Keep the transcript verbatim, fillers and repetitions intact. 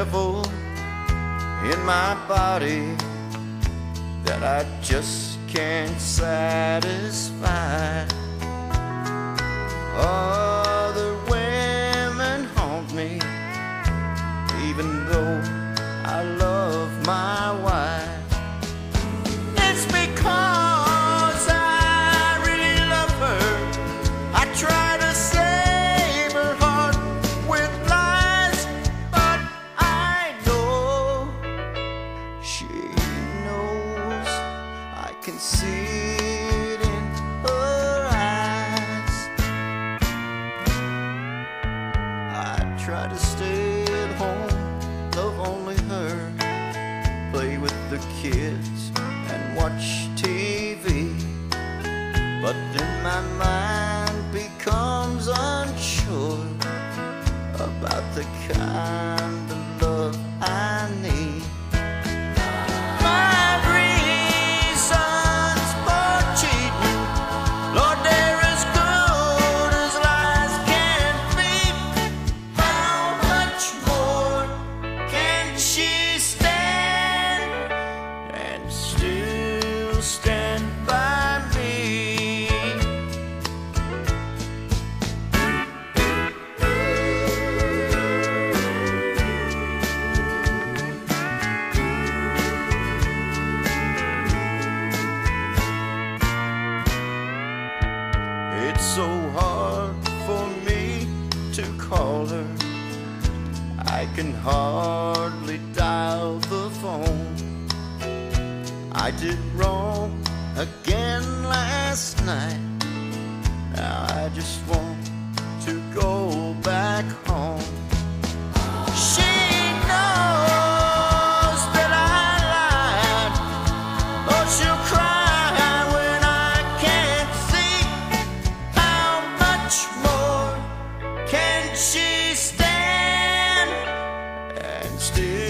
devil in my body that I just can't satisfy. Other women haunt me, even though I love my wife. It's because I really love her. I try to save her heart with lies, but I know she knows. I can see it in her eyes. I try to stay at home, love only her, play with the kids and watch T V, but then my mind becomes unsure about the kind of love I need. My reasons for cheating, Lord, they're as good as lies can be. How much more can she stand and still stand by me? It's so hard for me to call her. I can hardly dial the phone. I did wrong again last night. Now I just want to go back home. She knows that I lied. Oh, she'll cry when I can't see. How much more can she stand and still